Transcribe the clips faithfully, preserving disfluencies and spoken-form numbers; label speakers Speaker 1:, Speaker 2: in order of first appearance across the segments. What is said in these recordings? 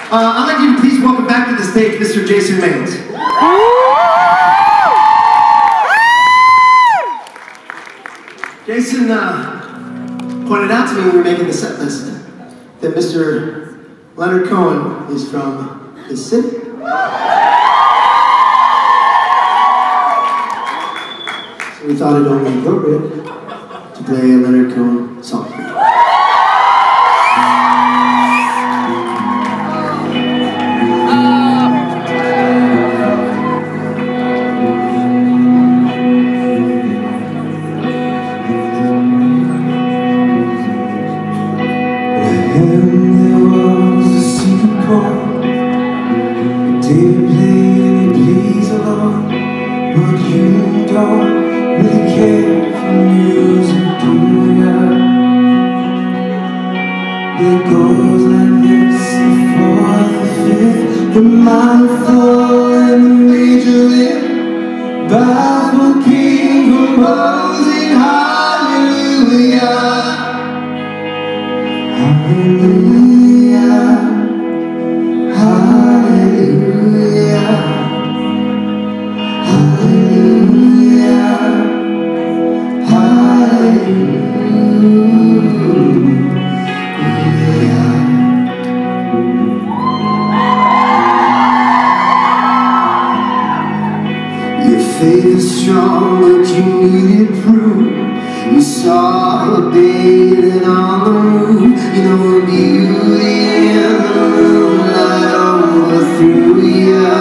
Speaker 1: Uh, I'd like you to please welcome back to the stage Mister Jason Maines. Jason uh, pointed out to me when we were making the set list that Mister Leonard Cohen is from this city. So we thought it only appropriate to play a Leonard Cohen song.
Speaker 2: It goes like this, the fourth, the fifth, the mindful and the major lift, baffled king composing hallelujah, hallelujah, hallelujah, hallelujah, hallelujah. Faith is strong, but you needed proof. You saw her bathing on the roof. You know the beauty in the moonlight overthrew you.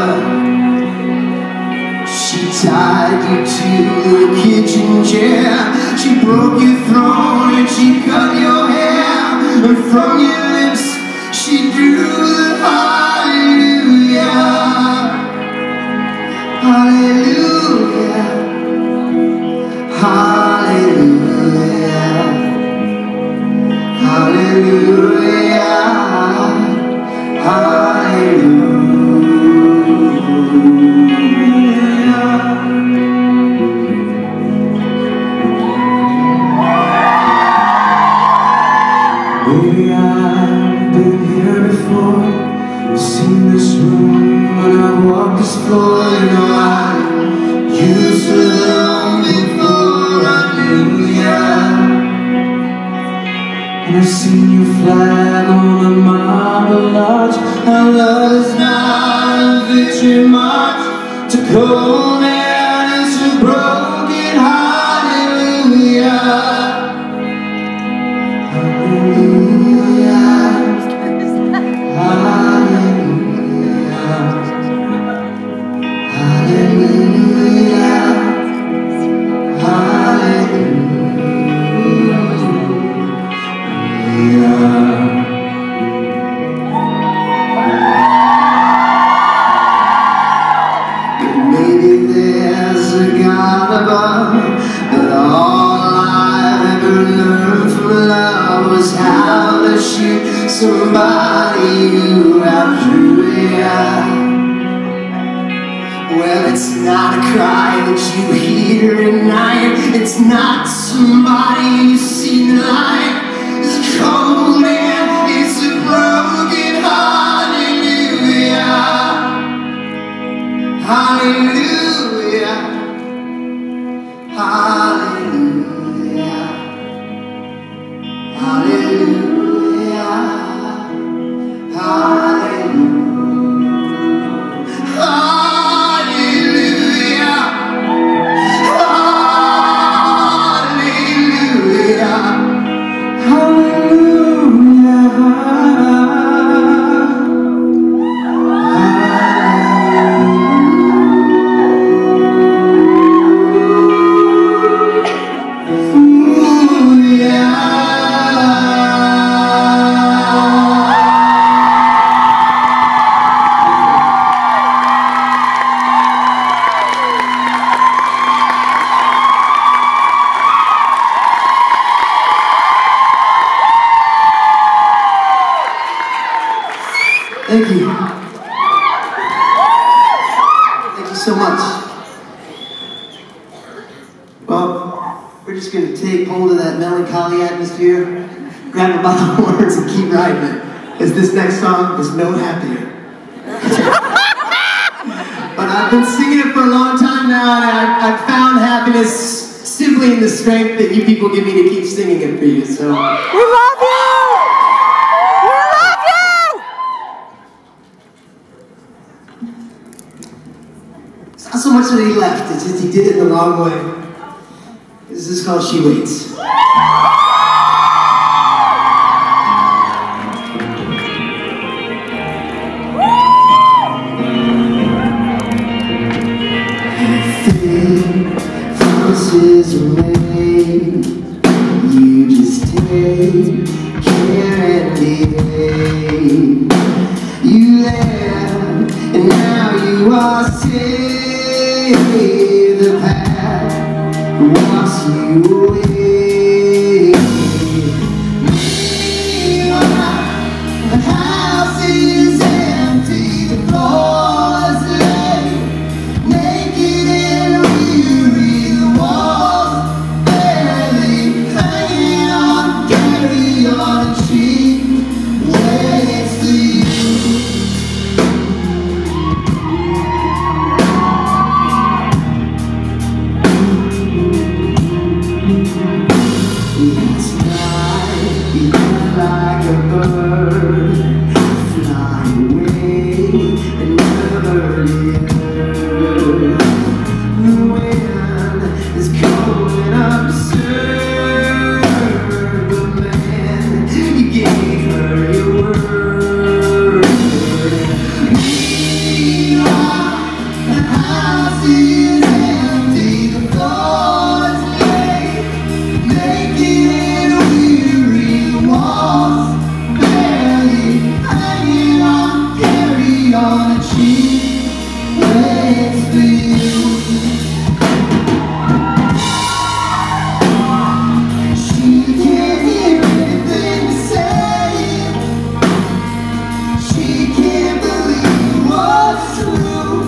Speaker 2: She tied you to the kitchen chair. She broke your throne and she cut your hair. And from your lips she drew the hallelujah. Hallelujah, hallelujah, hallelujah, hallelujah. Maybe I've been here before. I've seen this room when I walked this floor. You know I used to long before I knew ya. And I've seen your flag on the marble arch. Our love is not a victory march to cold and it's a broken hallelujah. Hallelujah, hallelujah, hallelujah, hallelujah. Maybe there's a God above, but all I ever learned from love was how to shoot somebody who outdrew ya. Well, it's not a cry that you hear at night. It's not somebody who's seen the light. It's cold and it's a broken hallelujah. Hallelujah, hallelujah, hallelujah, hallelujah. Thank you. Thank you so much. Well, we're just going to take hold of that melancholy atmosphere, grab a bottle of words, and keep riding it.
Speaker 1: is this next song is no happier. But I've been singing it for a long time now, and I've, I've found happiness simply in the strength that you people give me to keep singing it for you. So
Speaker 3: we love you! We love you!
Speaker 1: It's not so much that he left, it's just he did it the wrong way. This is called She Waits.
Speaker 2: Promises are made, you just take care and behave. You left, and now you are safe. The path walks you away. Meanwhile, the house is empty, the floor is laid, naked and weary, the walls barely hanging on, carry on, and she waits for you. Last night you went like a bird, fly away and never return. The wind is coming up to serve the man you gave her your word. Meanwhile, the house is empty, the floor is laid, naked and weary, the walls barely hanging on, carry on, and she waits for you. She can't hear anything to say. She can't believe what's true.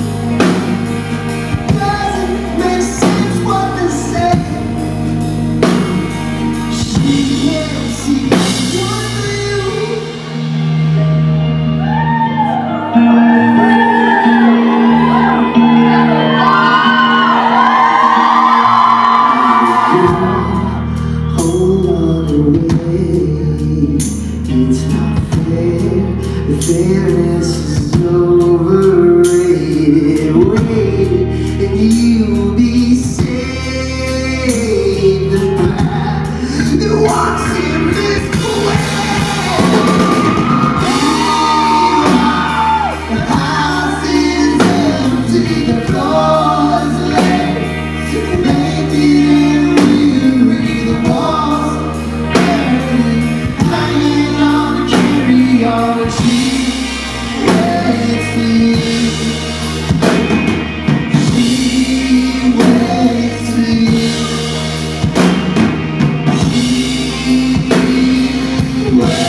Speaker 2: Doesn't make sense what they say. She can't see one for you. Hold on away. It's not fair. The fairness is overrated. Wait, and you'll be saved. The path that walks in this way. The house is empty, the floor is laid, naked and weary, the walls barely hanging on, carry on, and she waits for you. She waits for you. She waits.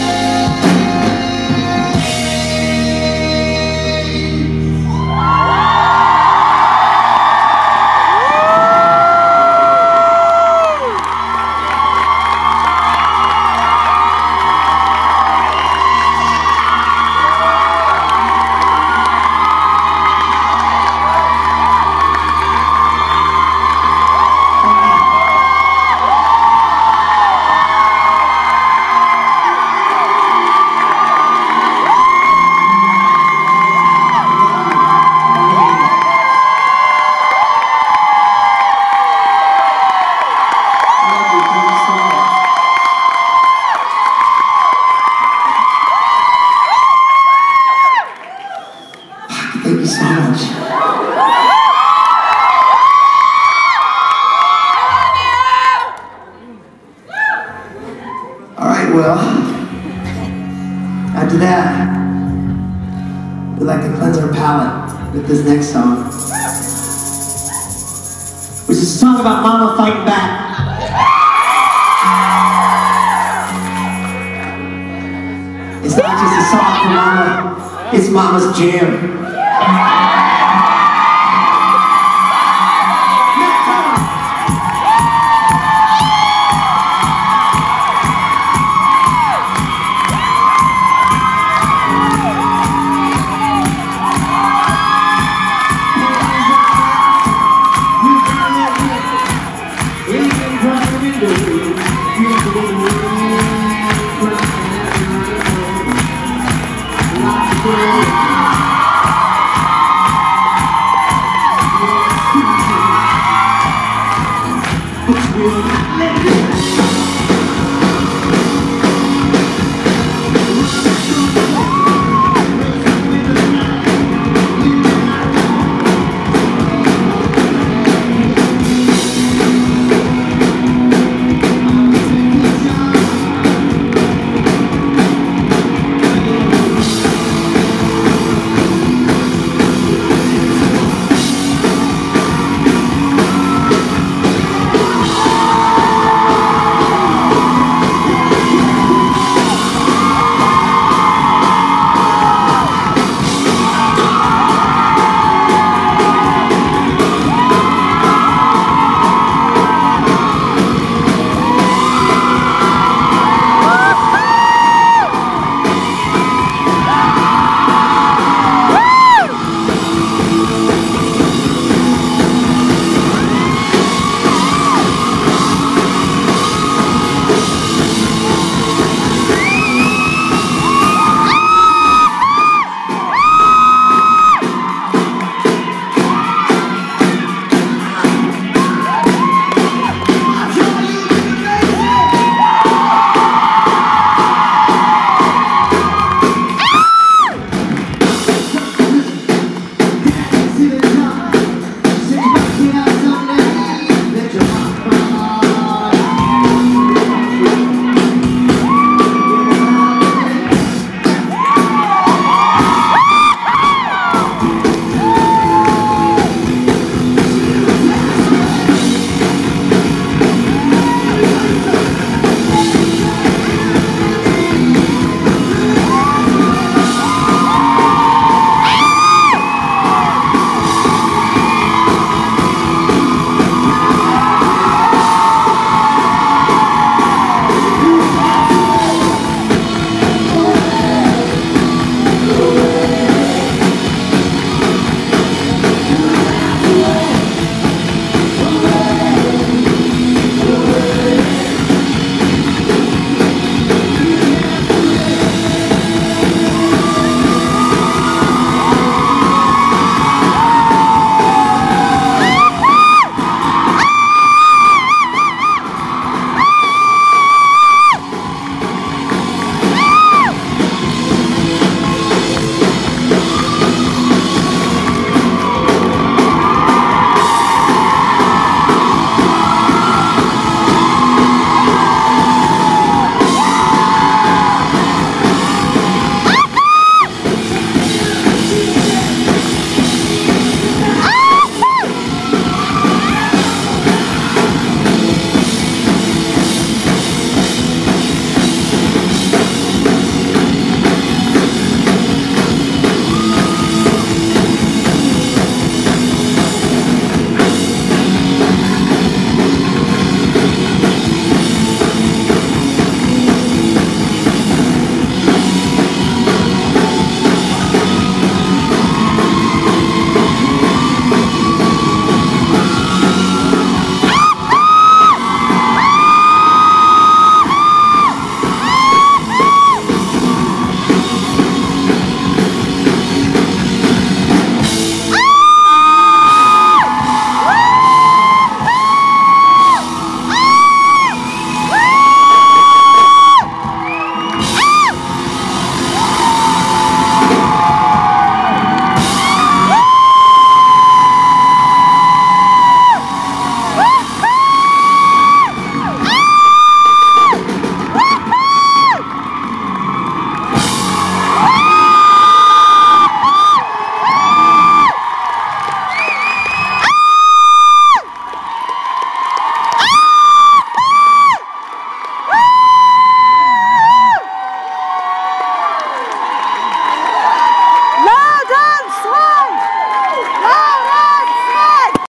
Speaker 2: Thank you so much. All right, well, after that, we'd like to cleanse our palate with this next song, which is a song about Mama fighting back. It's not just a song for Mama, it's Mama's jam.